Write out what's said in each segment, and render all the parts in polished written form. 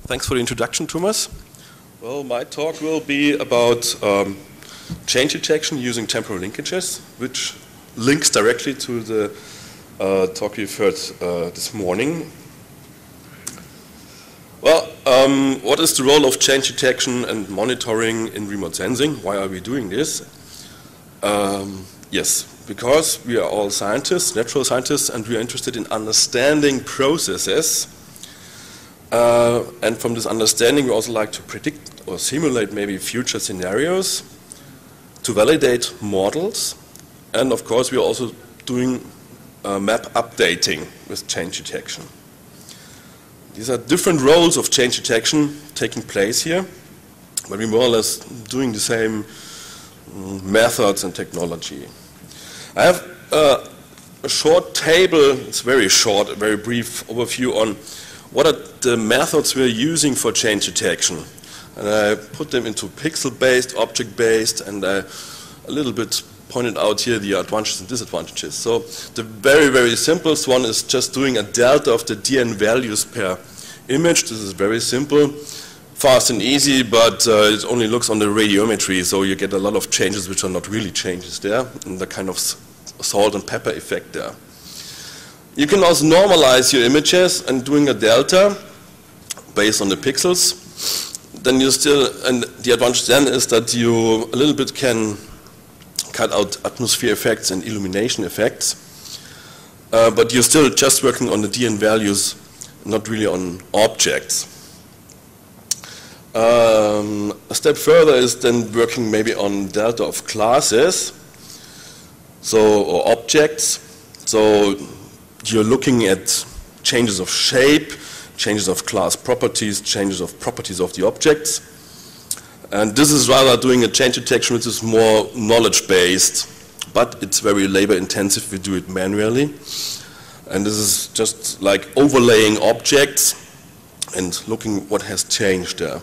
Thanks for the introduction, Thomas. Well, my talk will be about change detection using temporal linkages, which links directly to the talk you've heard this morning. Well, what is the role of change detection and monitoring in remote sensing? Why are we doing this? Yes, because we are all scientists, natural scientists, and we are interested in understanding processes. And from this understanding, we also like to predict or simulate maybe future scenarios, to validate models, and of course, we are also doing map updating with change detection. These are different roles of change detection taking place here, but we're more or less doing the same methods and technology. I have a short table, it's very short, a very brief overview on what are the methods we're using for change detection. And I put them into pixel-based, object-based, and I a little bit pointed out here the advantages and disadvantages. So the very, very simplest one is just doing a delta of the DN values per image. This is very simple, fast and easy, but it only looks on the radiometry, so you get a lot of changes which are not really changes there, and the kind of salt and pepper effect there. You can also normalize your images and doing a delta based on the pixels. Then you still, and the advantage then is that you a little bit can cut out atmosphere effects and illumination effects, but you're still just working on the DN values, not really on objects. A step further is then working maybe on delta of classes, or objects. So you're looking at changes of shape, changes of class properties, changes of properties of the objects. And this is rather doing a change detection which is more knowledge-based, but it's very labor-intensive if we do it manually. And this is just like overlaying objects and looking what has changed there.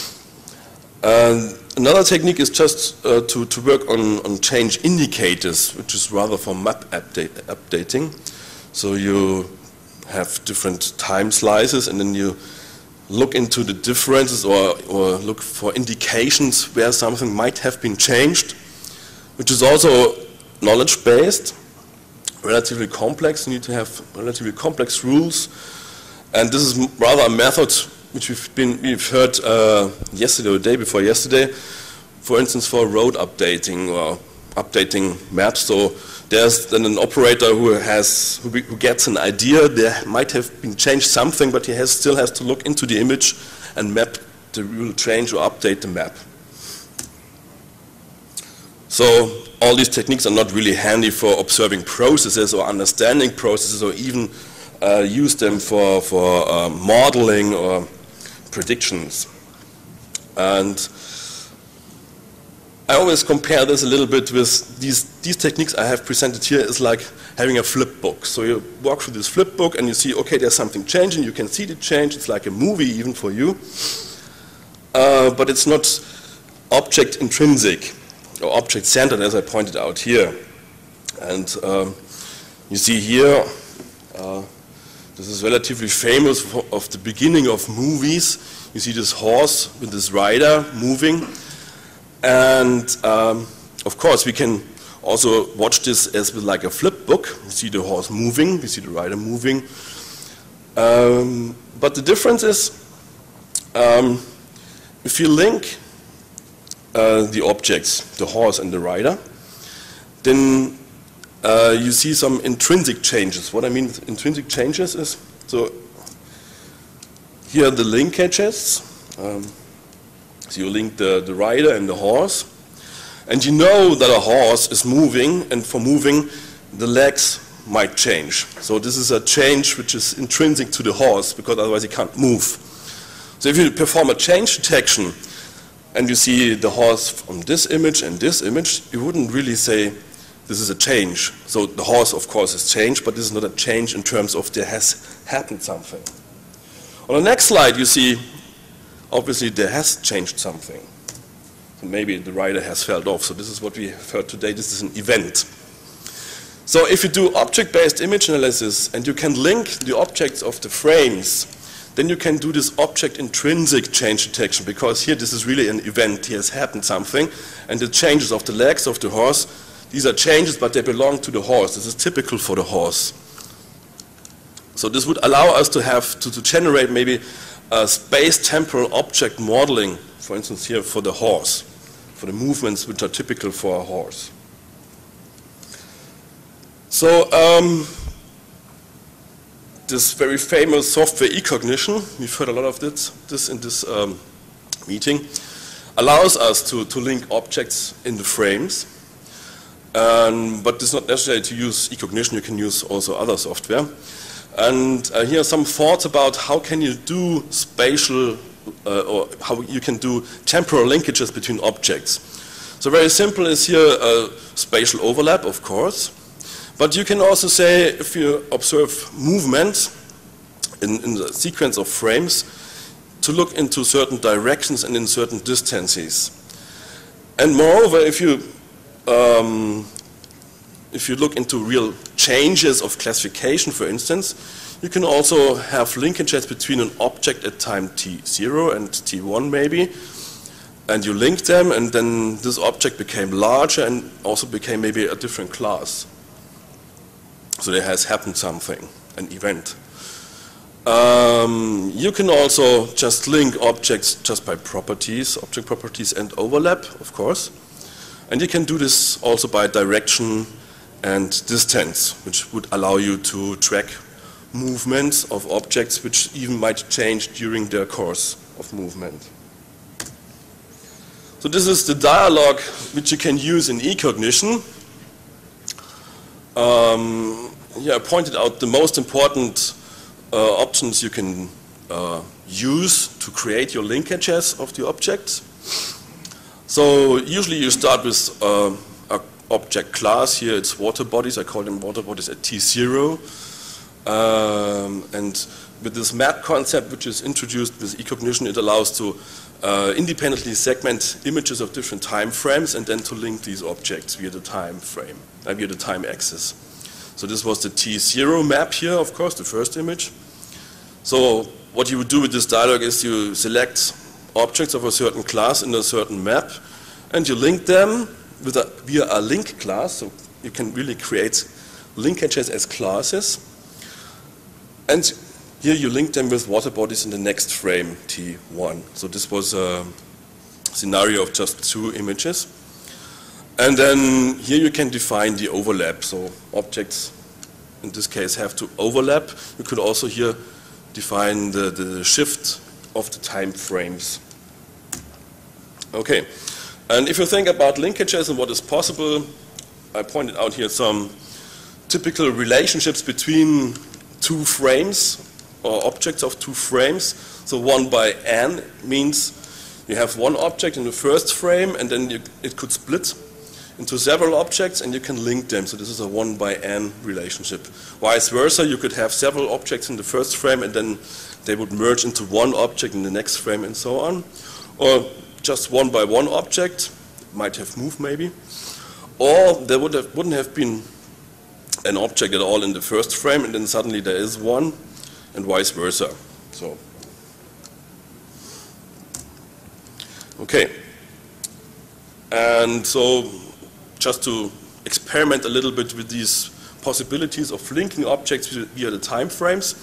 Another technique is just to work on change indicators, which is rather for map updating. So you have different time slices, and then you look into the differences or look for indications where something might have been changed, which is also knowledge-based, relatively complex. You need to have relatively complex rules, and this is rather a method which we've heard yesterday or the day before yesterday, for instance, for road updating or updating maps. So there's then an operator who gets an idea. There might have been changed something, but he still has to look into the image and map the real change or update the map. So all these techniques are not really handy for observing processes or understanding processes, or even use them for modeling or predictions. And I always compare this a little bit with these techniques I have presented here is like having a flip book. So you walk through this flip book and you see, okay, there's something changing, you can see the change, it's like a movie even for you. But it's not object intrinsic or object centered, as I pointed out here. And you see here, this is relatively famous of the beginning of movies. You see this horse with this rider moving. And of course, we can also watch this as with like a flip book. We see the horse moving, we see the rider moving. But the difference is, if you link the objects, the horse and the rider, then you see some intrinsic changes. What I mean with intrinsic changes is, so here are the linkages. So you link the rider and the horse, and you know that a horse is moving, and for moving, the legs might change. So this is a change which is intrinsic to the horse, because otherwise he can't move. So if you perform a change detection, and you see the horse from this image and this image, you wouldn't really say this is a change. So the horse, of course, has changed, but this is not a change in terms of there has happened something. On the next slide, you see obviously there has changed something. So maybe the rider has fell off. So this is what we have heard today. This is an event. So if you do object-based image analysis and you can link the objects of the frames, then you can do this object intrinsic change detection, because here this is really an event. Here has happened something, and the changes of the legs of the horse, these are changes, but they belong to the horse. This is typical for the horse. So this would allow us to have to generate maybe a space-temporal object modeling, for instance here for the horse, for the movements which are typical for a horse. So this very famous software eCognition, we've heard a lot of this in this meeting, allows us to link objects in the frames. But it's not necessary to use eCognition, you can use also other software. And here are some thoughts about how can you do spatial, or how you can do temporal linkages between objects. So very simple is here spatial overlap, of course. But you can also say, if you observe movement in the sequence of frames, to look into certain directions and in certain distances. And moreover, if you look into real changes of classification, for instance, you can also have linkages between an object at time t0 and t1 maybe, and you link them, and then this object became larger and also became maybe a different class. So there has happened something, an event. You can also just link objects just by properties, object properties and overlap, of course. And you can do this also by direction and distance, which would allow you to track movements of objects which even might change during their course of movement. So this is the dialogue which you can use in eCognition. Here I pointed out the most important options you can use to create your linkages of the objects. So usually you start with an object class. Here it's water bodies. I call them water bodies at T0. And with this map concept, which is introduced with eCognition, it allows to independently segment images of different time frames and then to link these objects via the time frame, via the time axis. So this was the T0 map here, of course, the first image. So what you would do with this dialog is you select objects of a certain class in a certain map, and you link them with via a link class. So you can really create linkages as classes. And here you link them with water bodies in the next frame, T1. So this was a scenario of just 2 images. And then here you can define the overlap. So objects, in this case, have to overlap. You could also here define the shift of the time frames. Okay, and if you think about linkages and what is possible, I pointed out here some typical relationships between 2 frames, or objects of 2 frames. So 1 by n means you have one object in the first frame, and then it could split into several objects, and you can link them. So this is a 1 by n relationship. Vice versa, you could have several objects in the first frame, and then they would merge into one object in the next frame, and so on. Or just 1 by 1 object, might have moved maybe. Or there wouldn't have been an object at all in the first frame, and then suddenly there is one, and vice versa. So, okay. And so, just to experiment a little bit with these possibilities of linking objects via the time frames,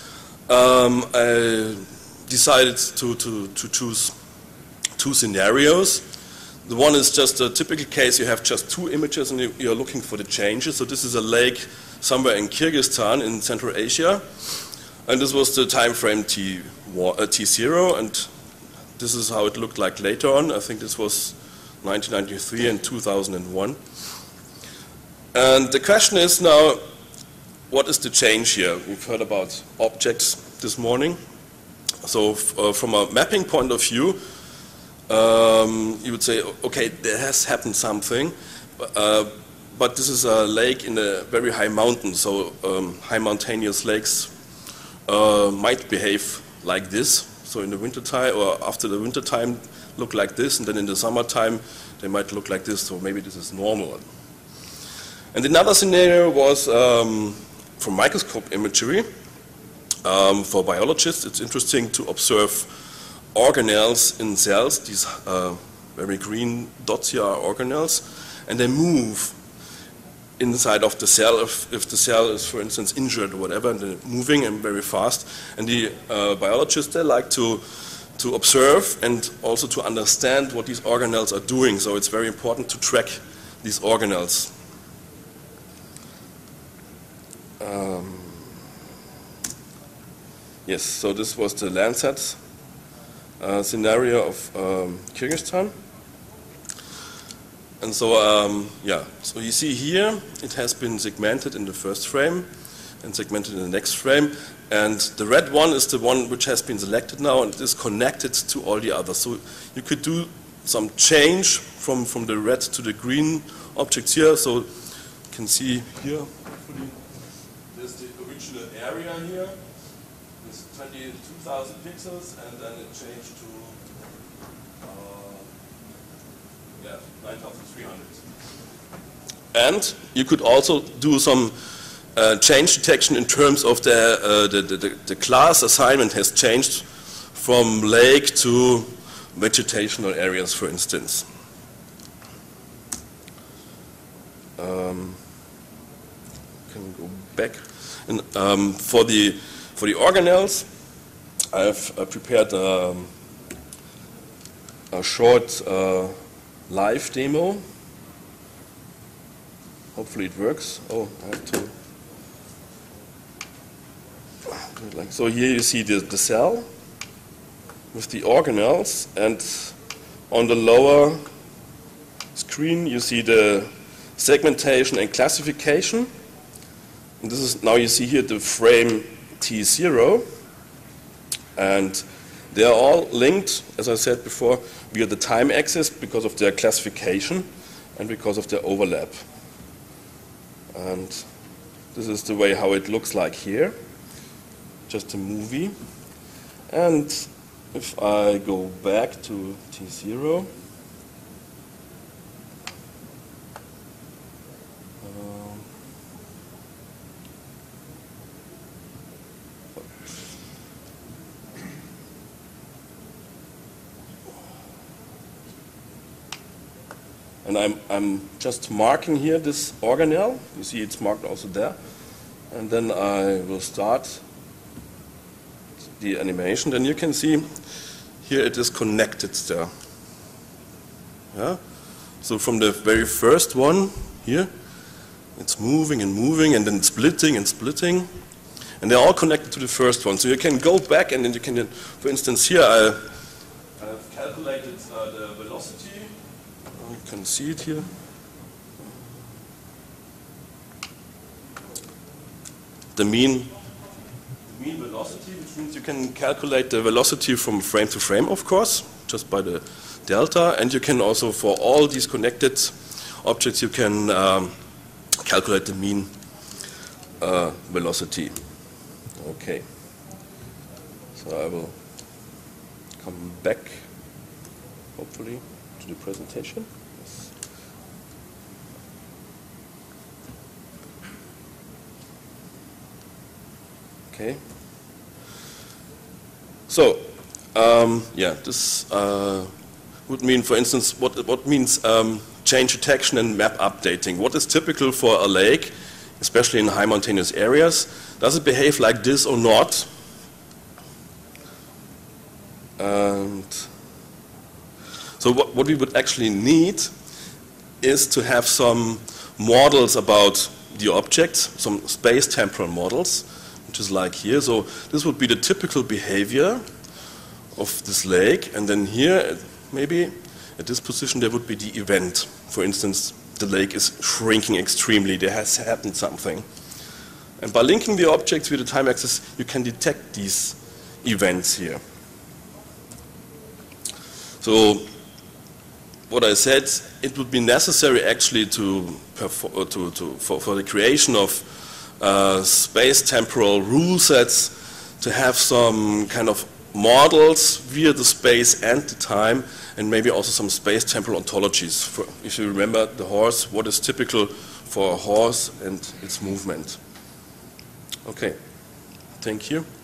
I decided to choose 2 scenarios. The one is just a typical case. You have just 2 images and you're looking for the changes. So this is a lake somewhere in Kyrgyzstan in Central Asia. And this was the time frame T0, and this is how it looked like later on. I think this was 1993 and 2001. And the question is now, what is the change here? We've heard about objects this morning. So from a mapping point of view, you would say, okay, there has happened something, but this is a lake in a very high mountain, so high mountainous lakes might behave like this. So in the wintertime, or after the wintertime, look like this, and then in the summertime, they might look like this, so maybe this is normal. And another scenario was from microscope imagery. For biologists, it's interesting to observe organelles in cells. These very green dots here are organelles, and they move inside of the cell if the cell is, for instance, injured or whatever, and they're moving and very fast. And the biologists, they like to observe and also to understand what these organelles are doing. So it's very important to track these organelles. Yes, so this was the Landsat scenario of Kyrgyzstan. And so, yeah, so you see here, it has been segmented in the first frame and segmented in the next frame. And the red one is the one which has been selected now and is connected to all the others. So you could do some change from the red to the green objects here. So you can see here, hopefully, there's the original area here. It's 22,000 pixels, and then it changed to 9,300. And you could also do some change detection in terms of the class assignment has changed from lake to vegetational areas, for instance. Can go back. And for the organelles, I've prepared a short live demo. Hopefully it works. Oh, I have to do it like so. Here you see the cell with the organelles, and on the lower screen you see the segmentation and classification. And this is, now you see here the frame T0, and they are all linked, as I said before, via the time axis because of their classification and because of their overlap. And this is the way how it looks like here, just a movie. And if I go back to T0, and I'm just marking here this organelle. You see it's marked also there. And then I will start the animation. Then you can see here it is connected there. Yeah? So from the very first one here, it's moving and moving and then splitting and splitting. And they're all connected to the first one. So you can go back and then you can, for instance, here I've calculated the velocity. You can see it here. The mean velocity, which means you can calculate the velocity from frame to frame, of course, just by the delta. And you can also, for all these connected objects, you can calculate the mean velocity. Okay. So I will come back, hopefully, to the presentation. Yes. Okay. So, yeah, this would mean, for instance, what means change detection and map updating. What is typical for a lake, especially in high mountainous areas? Does it behave like this or not? And so what we would actually need is to have some models about the objects, some space-temporal models, which is like here. So this would be the typical behavior of this lake, and then here, maybe at this position, there would be the event. For instance, the lake is shrinking extremely, there has happened something. And by linking the objects with the time axis, you can detect these events here. So what I said, it would be necessary actually for the creation of space-temporal rule sets to have some kind of models via the space and the time, and maybe also some space-temporal ontologies. If you remember the horse, what is typical for a horse and its movement. Okay, thank you.